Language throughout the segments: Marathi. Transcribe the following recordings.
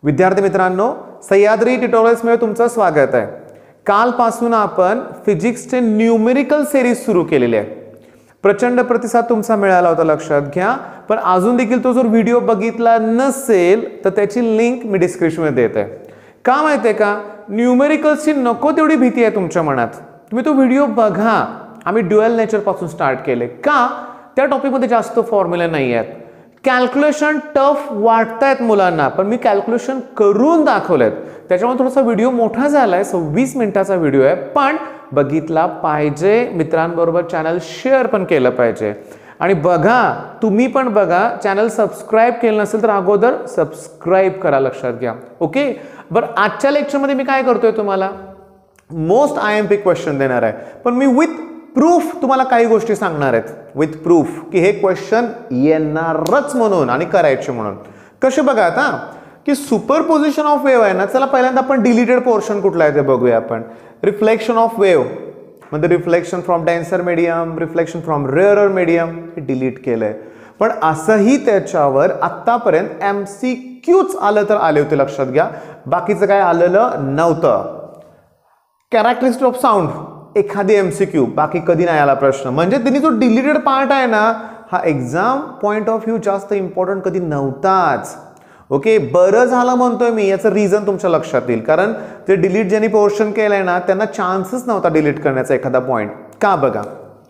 विद्यार्थी मित्रांनो, सह्याद्री ट्युटोरियल्समध्ये तुमचं स्वागत आहे। कालपासून आपण फिजिक्सचे न्यूमेरिकल सिरीज सुरू केलेली आहे। प्रचंड प्रतिसाद तुमचा मिळाला होता, लक्षात घ्या। पण अजून देखील तो जर व्हिडिओ बघितला नसेल तर त्याची लिंक मी डिस्क्रिप्शन मध्ये देत आहे। का माहिती आहे का, न्यूमेरिकल्सची नको तेवढी भीती आहे तुमच्या मनात, तुम्ही तो व्हिडिओ बघा। आम्ही ड्युअल नेचर पासून स्टार्ट केले का, त्या टॉपिक मध्ये जास्त फॉर्म्युला नाही आहेत। कॅल्क्युलेशन टफ वाटतायत मुलांना, पण मी कॅल्क्युलेशन करून दाखवलेत। त्याच्यामुळे थोडासा व्हिडिओ मोठा झालाय, 26 मिनिटाचा व्हिडिओ आहे, पण बघितला पाहिजे। मित्रांबरोबर चॅनल शेअर पण केलं पाहिजे। आणि बघा, तुम्ही पण बघा, चॅनल सबस्क्राइब केलं नसेल तर अगोदर सबस्क्राइब करा, लक्षात घ्या। ओके, बरं, आजच्या लेक्चरमध्ये मी काय करतोय, तुम्हाला मोस्ट IMP क्वेश्चन देणार आहे, पण मी विथ प्रूफ तुम्हाला काही गोष्टी सांगणार आहेत, विथ प्रूफ की हे क्वेश्चन येणारच म्हणून आणि करायचे म्हणून। कसे बघा आता की सुपरपोजिशन ऑफ वेव्ह आहे ना, चला पहिल्यांदा आपण डिलीटेड पोर्शन कुठला आहे ते बघूया आपण। रिफ्लेक्शन ऑफ वेव्ह म्हणजे reflection from denser medium, reflection from rarer medium, हे डिलीट केलंय। पण असंही त्याच्यावर आतापर्यंत MCQच आलं तर आले होते, लक्षात घ्या, बाकीचं काय आलेलं नव्हतं। कॅरेक्टरिस्टिक ऑफ साऊंड एखादी MCQ, बाकी कधी नाही आला प्रश्न। म्हणजे त्यांनी जो डिलीटेड पार्ट आहे ना, हा एक्झाम पॉइंट ऑफ व्ह्यू जास्त इम्पॉर्टंट कधी नव्हताच। ओके, बरं झालं म्हणतोय मी, याचं रिझन तुमच्या लक्षात येईल, कारण ते डिलीट ज्यांनी पोर्शन केलंय ना, त्यांना चान्सच नव्हता डिलीट करण्याचा एखादा पॉइंट। का बघा,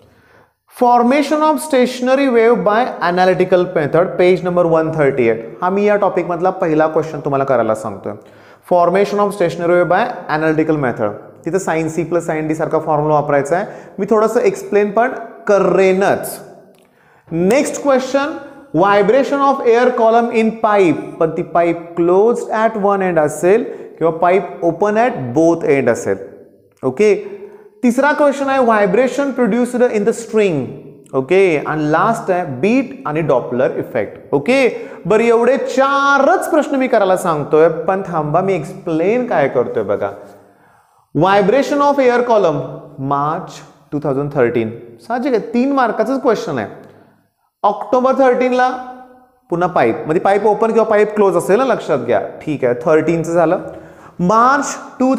formation of stationary wave by analytical method, page number 138, हा मी या टॉपिक मधला पहिला क्वेश्चन तुम्हाला करायला सांगतोय। Formation of stationary wave by analytical method, तिथे sin C + sin D सारखा फॉर्म्युला वापरायचा आहे। मी थोडंसं एक्सप्लेन पण करेनच। Next question, vibration of air column in pipe, पण ती pipe closed at one end असेल किंवा pipe open at both end असेल। ओके, तिसरा क्वेश्चन आहे vibration produced in the string. Okay, आणि लास्ट आहे बीट आणि डॉपलर इफेक्ट। ओके, बरं, एवढे 4च प्रश्न मी करायला सांगतोय, पण थांबा मी एक्सप्लेन काय करतोय बघा। Vibration of air column, March 2013, साहजिक आहे 3 मार्काचाच क्वेश्चन आहे। ऑक्टोबर 13 ला पुन्हा पाईप, म्हणजे पाईप ओपन किंवा पाईप क्लोज असेल ना, लक्षात घ्या, ठीक आहे, 13चं झालं। मार्च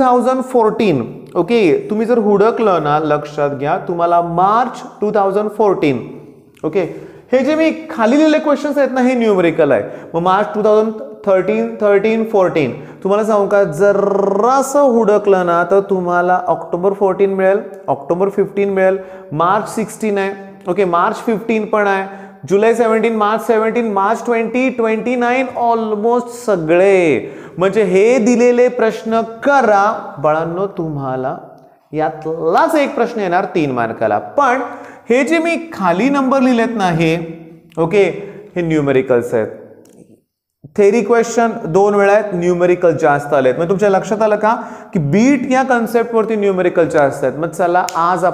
2014, ओके, तुम्ही जर हुडकलं ना, लक्षात घ्या, तुम्हाला मार्च 2014, ओके, हे जे मी खाली लिहिलेले क्वेश्चन्स आहेत ना, हे न्यूमेरिकल आहे। मग मार्च 2013, 13, 14, तुम्हाला सांगू का, जरासं हुडकलं ना तर तुम्हाला ऑक्टोबर 14 मिळेल, ऑक्टोबर 15 मिळेल, मार्च 16 आहे, ओके, मार्च 15 पण आहे, जुलै 17, मार्च 17, मार्च 20, 29, ऑलमोस्ट सगळे। म्हणजे हे दिलेले प्रश्न करा बाळांनो, तुम्हाला यातलाच एक प्रश्न येणार 3 मार्काला। पण हे जे मी खाली नंबर लिहिलेत ना, हे ओके, हे न्यूमेरिकल्स आहेत। थेरी क्वेश्चन 2 वेळा आहेत, न्यूमेरिकल जास्त आलेत। मग तुमच्या लक्षात आलं का की बीट या कन्सेप्ट वरती न्यूमेरिकल जास्त आहेत। मग चला,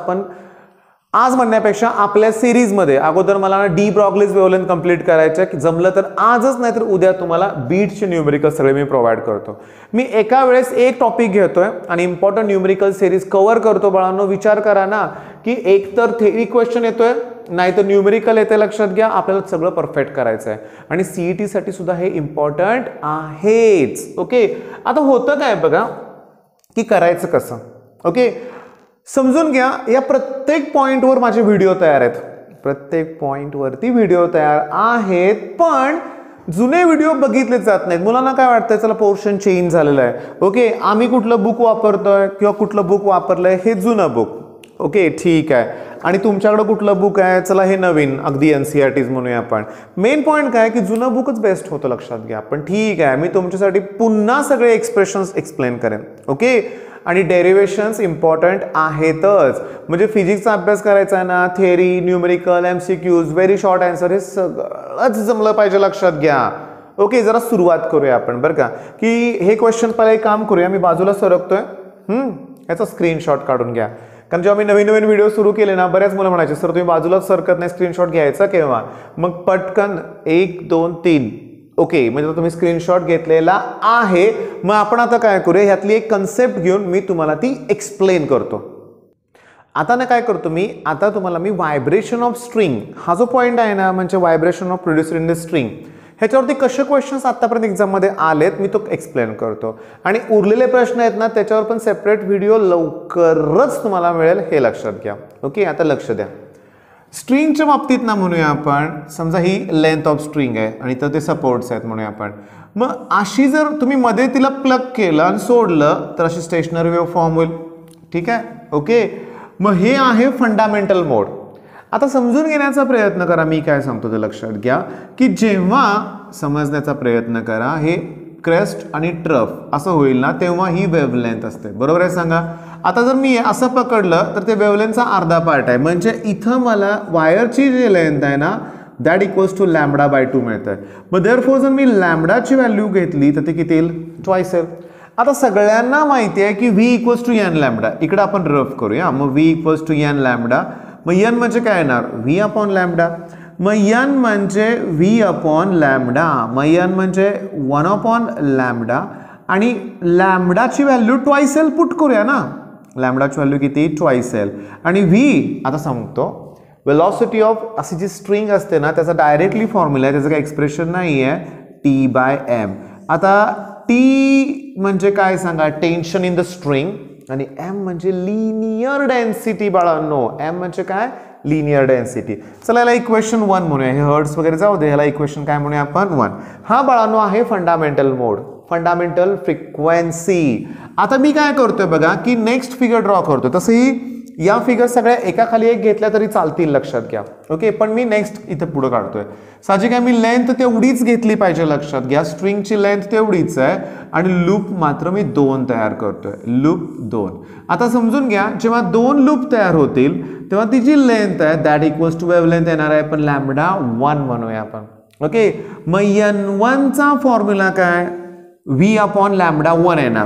आज म्हणण्यापेक्षा आपल्या सिरीज मध्ये अगोदर मला डी ब्रॉग्लीज वेव्हलेंथ कंप्लीट करायचं आहे, जमलं तर आजच नाही तर उद्या तुम्हाला बीटचे न्यूमेरिकल सगळे मी प्रोव्हाइड करतो। मी एका वेळेस एक टॉपिक घेतोय आणि इम्पॉर्टंट न्यूमेरिकल सिरीज कव्हर करतो। बाळांनो, विचार करा ना की एक तर थेरी क्वेश्चन येतोय, नाही तर न्यूमेरिकल येते, लक्षात घ्या, आपल्याला सगळं परफेक्ट करायचं आहे। आणि CET साठी सुद्धा हे इम्पॉर्टंट आहेच। ओके, आता होतं काय बघा की करायचं कसं, ओके, समजून घ्या। या प्रत्येक पॉइंटवर माझे व्हिडिओ तयार आहेत, प्रत्येक पॉइंटवरती व्हिडिओ तयार आहेत, पण जुने व्हिडिओ बघितले जात नाहीत। मुलांना काय वाटतंय, चला पोर्शन चेंज झालेलं आहे, ओके, आम्ही कुठलं बुक वापरतोय किंवा कुठलं बुक वापरलंय, हे जुनं बुक, ओके, ठीक आहे, आणि तुमच्याकडे कुठलं बुक आहे, चला हे नवीन, अगदी NCERTs म्हणूया आपण। मेन पॉइंट काय की जुनं बुकच बेस्ट होतं, लक्षात घ्या। पण ठीक आहे, मी तुमच्यासाठी पुन्हा सगळे एक्सप्रेशन्स एक्सप्लेन करेन, ओके, आणि डेरिव्हेशन्स इम्पॉर्टंट आहेतच। म्हणजे फिजिक्सचा अभ्यास करायचा आहे ना, theory, numerical, MCQs, very short answer, हे सगळंच जमलं पाहिजे, लक्षात घ्या। ओके, जरा सुरुवात करूया आपण, बरं का, की हे क्वेश्चन पहिला एक काम करूया, मी बाजूला सरकतोय, याचा स्क्रीनशॉट काढून घ्या। कारण जेव्हा मी नवीन व्हिडिओ सुरू केले ना, बऱ्याच मुलं म्हणायचे, सर तुम्ही बाजूलाच सरकत नाही, स्क्रीनशॉट घ्यायचा केव्हा? मग पटकन 1, 2, 3, ओके, म्हणजे तुम्ही स्क्रीनशॉट घेतलेला आहे। मग आपण आता काय करूया, ह्यातली एक कन्सेप्ट घेऊन मी तुम्हाला ती एक्सप्लेन करतो। आता ना काय करतो मी, आता तुम्हाला मी व्हायब्रेशन ऑफ स्ट्रिंग हा जो पॉइंट आहे ना, म्हणजे vibration of produced in the string, ह्याच्यावरती कसे क्वेश्चन्स आतापर्यंत एक्झाममध्ये आलेत मी तो एक्सप्लेन करतो आणि उरलेले प्रश्न आहेत ना त्याच्यावर पण सेपरेट व्हिडिओ लवकरच तुम्हाला मिळेल हे लक्षात घ्या. ओके, आता लक्ष द्या. स्ट्रिंगच्या बाबतीत ना म्हणूया आपण, समजा ही लेंथ ऑफ स्ट्रिंग आहे आणि तर ते सपोर्ट्स आहेत म्हणूया आपण. मग अशी जर तुम्ही मध्ये तिला प्लग केलं आणि सोडलं तर अशी स्टेशनरी वेव्ह फॉर्म होईल. ठीक आहे, ओके. मग हे आहे फंडामेंटल मोड. आता समजून घेण्याचा प्रयत्न करा, मी काय सांगतो ते लक्षात घ्या की जेव्हा समजण्याचा प्रयत्न करा हे क्रेस्ट आणि ट्रफ असं होईल ना तेव्हा ही वेव्हलेंथ असते. बरोबर आहे, सांगा. आता जर मी असं पकडलं तर ते वेव्हलेंथचा अर्धा पार्ट आहे, म्हणजे इथं मला वायरची जी लेंथ आहे ना दॅट इक्वल्स टू λ/2 मिळतं. मग देअरफॉर जर मी लॅम्बडाची व्हॅल्यू घेतली तर ते किती येईल? ट्वाइस येईल. आता सगळ्यांना माहिती आहे की v equals to n lambda. इकडे आपण रफ करूया. मग v equals to n lambda. मग n म्हणजे काय येणार? v upon lambda. मग n म्हणजे v अपॉन लॅम्बडा. मग n म्हणजे 1 अपॉन लॅम्बडा आणि लॅम्बडाची व्हॅल्यू ट्वाइस येईल. पुट करूया ना, लॅम्बडाची व्हॅल्यू किती? ट्वाइस येईल. आणि v आता सांगतो, वेलॉसिटी ऑफ अशी जी स्ट्रिंग असते ना त्याचा डायरेक्टली फॉर्म्युला आहे, त्याचं काही एक्सप्रेशन नाही आहे, T/m. आता T म्हणजे काय सांगा? Tension in the string. आणि m म्हणजे लिनियर डेन्सिटी बाळांनो. m म्हणजे काय? Linear density. चला याला इक्वेशन 1 म्हणूया. हे हर्ट्स वगैरे जाऊ दे, ह्याला इक्वेशन काय म्हणूया आपण? 1. हा बाळांनो आहे फंडामेंटल मोड, फंडामेंटल फ्रिक्वेन्सी. आता मी काय करतोय बघा की नेक्स्ट फिगर ड्रॉ करतोय. तसंही या फिगर सगळ्या एका खाली एक घेतल्या तरी चालतील, लक्षात घ्या. ओके, पण मी नेक्स्ट इथे पुढे काढतोय. साहजिक आहे, मी लेंथ तेवढीच घेतली पाहिजे, लक्षात घ्या. स्ट्रिंगची लेंथ तेवढीच आहे आणि लूप मात्र मी 2 तयार करतोय. लूप 2. आता समजून घ्या, जेव्हा 2 लूप तयार होतील तेव्हा ती जी लेंथ आहे दॅट इक्वल्स टू वेव्हलेंथ येणार आहे, पण λ1 म्हणूया आपण. ओके, मग n1 चा फॉर्म्युला काय? v अपॉन λ1 येणार.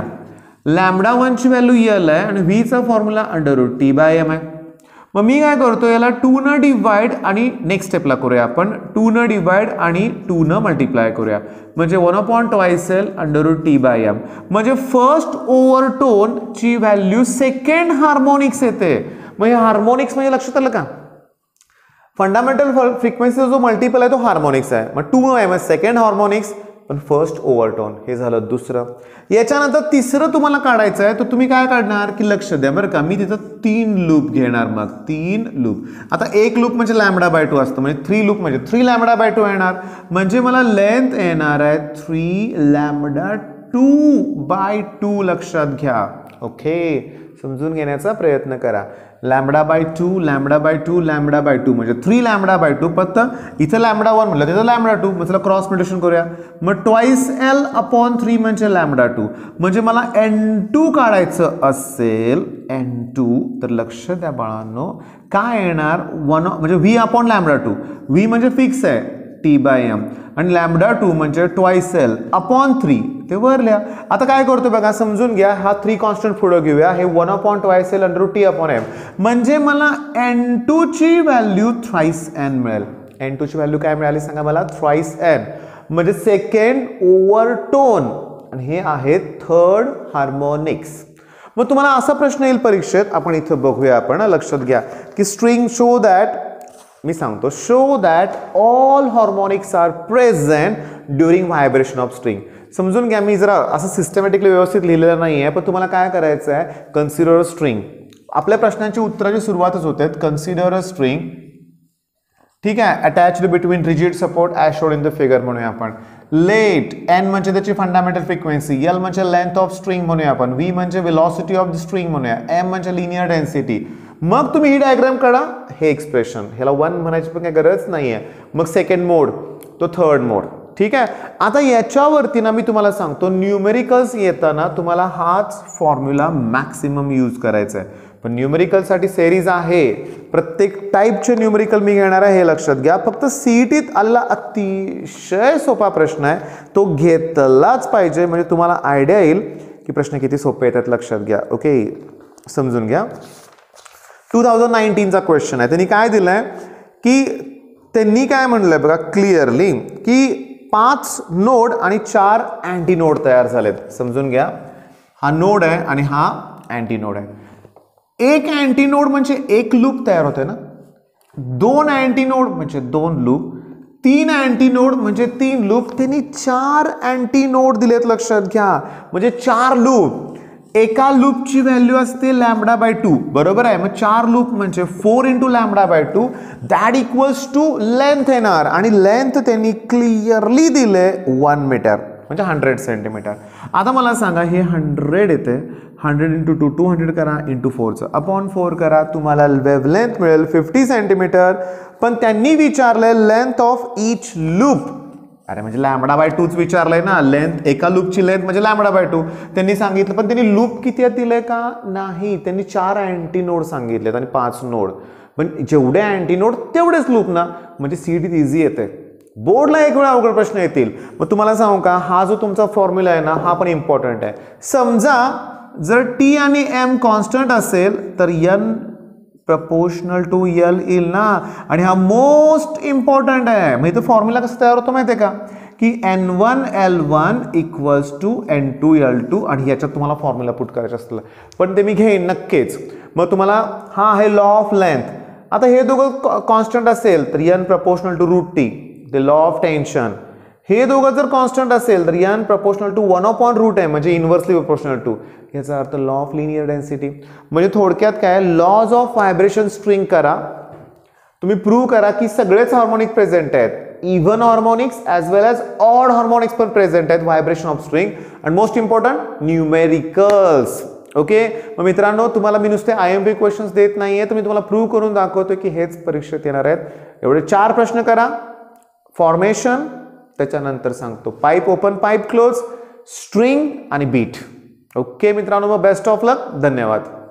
λ1 ची व्हॅल्यू l आहे आणि v चा फॉर्म्युला √T/m आहे. मग मी काय करतो, याला 2 न डिवाइड आणि नेक्स्ट स्टेपला करूया आपण. 2 न डिवाइड आणि 2 न मल्टिप्लाय करूया, म्हणजे 1 अपॉन ट्वाइस एल √T/m. म्हणजे फर्स्ट ओव्हरटोन ची व्हॅल्यू सेकंड हार्मोनिक्स येते. मग हे हार्मोनिक्स म्हणजे लक्षात आलं का? फंडामेंटल फ्रिक्वेन्सीचा जो मल्टिपल आहे तो हार्मोनिक्स आहे. मग 2m सेकंड हार्मोनिक्स, पण फर्स्ट ओव्हरटोन. हे झालं दुसरं. याच्यानंतर तिसरं तुम्हाला काढायचं आहे, तर तुम्ही काय काढणार की लक्ष द्या बरं का, मी तिथं 3 लूप घेणार. मग 3 लूप. आता एक लूप म्हणजे λ/2 असतं, म्हणजे 3 लूप म्हणजे 3 λ/2 येणार. म्हणजे मला लेंथ येणार आहे 3 λ/2 लक्षात घ्या. ओके, समजून घेण्याचा प्रयत्न करा. λ/2 λ/2 λ/2 म्हणजे 3 λ/2. फक्त इथं λ1 म्हटलं तिथं λ2, म्हणजे क्रॉस मल्टिप्लिकेशन करूया. मग ट्वाइस l अपॉन 3 म्हणजे λ2. म्हणजे मला n2 काढायचं असेल, n2, तर लक्ष द्या बाळांनो, काय येणार? 1 म्हणजे v अपॉन λ2. v म्हणजे फिक्स आहे T/m आणि λ2 म्हणजे ट्वाइस l अपॉन 3. ते वर लिहा. आता काय करतो बघा, समजून घ्या. हा 3 कॉन्स्टंट पुढे घेऊया. हे 1 अपॉन ट्वाइस एल √T/m. म्हणजे मला n2 ची व्हॅल्यू थ्राइस n मिळेल. n2 ची व्हॅल्यू काय मिळाली सांगा मला? थ्राइस n, म्हणजे सेकंड ओव्हरटोन. आणि हे आहे थर्ड हार्मोनिक्स. मग तुम्हाला असा प्रश्न येईल परीक्षेत, आपण इथं बघूया. आपण लक्षात घ्या की स्ट्रिंग शो दॅट, मी सांगतो, show that all harmonics are present during vibration of string. समजून घ्या, मी जरा असं सिस्टमॅटिकली व्यवस्थित लिहिलेलं नाही आहे, पण तुम्हाला काय करायचं आहे, कन्सिडर अ स्ट्रिंग. आपल्या प्रश्नांची उत्तराची सुरुवातच होते कन्सिडर अ स्ट्रिंग. ठीक आहे, attached between rigid support as showed in the figure म्हणूया आपण. लेट n म्हणजे त्याची फंडामेंटल फ्रिक्वेन्सी, l म्हणजे लेंथ ऑफ स्ट्रिंग म्हणूया आपण, v म्हणजे वेलॉसिटी ऑफ द स्ट्रिंग म्हणूया, m म्हणजे लिनियर डेन्सिटी. मग तुम्ही ही डायग्राम काढा. हे एक्सप्रेशन, ह्याला 1 म्हणायची पण काही गरज नाहीये. मग सेकंड मोड, तो थर्ड मोड. ठीक आहे. आता याच्यावरती ना मी तुम्हाला सांगतो, न्यूमेरिकल्स येताना तुम्हाला हाच फॉर्म्युला मॅक्सिमम यूज करायचा आहे. पण न्यूमेरिकलसाठी सेरीज आहे, प्रत्येक टाईपचे न्यूमेरिकल मी घेणार आहे, हे लक्षात घ्या. फक्त सीईटीत आलेला अतिशय सोपा प्रश्न आहे, तो घेतलाच पाहिजे, म्हणजे तुम्हाला आयडिया येईल की प्रश्न किती सोपे येतात. लक्षात घ्या. ओके, समजून घ्या. 2019चा क्वेश्चन आहे. त्यांनी काय दिलंय की त्यांनी काय म्हणलंय बघा क्लिअरली की 5 नोड आणि 4 अँटी नोड तयार झालेत. समजून घ्या, हा नोड आहे आणि हा अँटी नोड आहे. एक अँटी नोड म्हणजे एक लूप तयार होते ना, 2 अँटी नोड म्हणजे 2 लूप, 3 अँटीनोड म्हणजे 3 लूप, त्यांनी 4 अँटीनोड दिलेत, लक्षात घ्या. म्हणजे 4 लूप, एका लूपची व्हॅल्यू असते λ/2, बरोबर आहे. मग 4 लूप म्हणजे 4 × λ/2 दॅट इक्वल्स टू लेंथ येणार, आणि लेंथ त्यांनी क्लिअरली दिले 1 मीटर म्हणजे 100 सेंटीमीटर. आता मला सांगा हे 100 येते, 100 × 2 200 करा, × 4 अपॉन 4 करा, तुम्हाला वेव्हलेंथ मिळेल 50 सेंटीमीटर. पण त्यांनी विचारलंय लेंथ ऑफ ईच लूप. अरे म्हणजे λ/2च विचारलंय ना, लेंथ, एका लूपची लेंथ म्हणजे λ/2 त्यांनी सांगितलं. पण त्यांनी लूप किती दिले का नाही, त्यांनी 4 अँटीनोड सांगितलेत आणि 5 नोड. पण जेवढे अँटीनोड तेवढेच लूप ना, म्हणजे सीईटीत इझी येते. बोर्डला एक वेळा अवघड प्रश्न येतील. मग तुम्हाला सांगू का, हा जो तुमचा फॉर्म्युला आहे ना, हा पण इम्पॉर्टंट आहे. समजा जर टी आणि एम कॉन्स्टंट असेल तर एन प्रपोर्शनल टू एल येईल ना, आणि हा मोस्ट इम्पॉर्टंट आहे. म्हणजे फॉर्म्युला कसं तयार होतो माहिती आहे का, की N1L1 इक्वल्स टू N2L2, आणि याच्यात तुम्हाला फॉर्म्युला पुट करायचं असतं. पण ते मी घेईन नक्कीच. मग तुम्हाला हा आहे लॉ ऑफ लेंथ. आता हे दोघं कॉन्स्टंट असेल तर N प्रपोर्शनल टू √T, ते लॉ ऑफ टेन्शन. हे दोघं जर कॉन्स्टंट असेल तर N प्रपोर्शनल टू 1/√m म्हणजे इन्व्हर्सली प्रोपोर्शनल टू. याचा अर्थ लॉ ऑफ लिनियर डेन्सिटी. म्हणजे थोडक्यात काय, लॉज ऑफ व्हायब्रेशन स्ट्रिंग करा, तुम्ही प्रूव्ह करा की सगळेच हार्मोनिक प्रेझेंट आहेत, even harmonics as well as odd harmonics पण प्रेझेंट आहेत vibration of string. And most important numericals. Okay. मग मित्रांनो, तुम्हाला मी नुसते IMP क्वेश्चन्स देत नाहीये, तर मी तुम्हाला प्रूव्ह करून दाखवतो की हेच परीक्षेत येणार आहेत. एवढे 4 प्रश्न करा. फॉर्मेशन, त्याच्यानंतर सांगतो pipe open, pipe close, string आणि बीट. ओके मित्रांनो, मग बेस्ट ऑफ लक. धन्यवाद.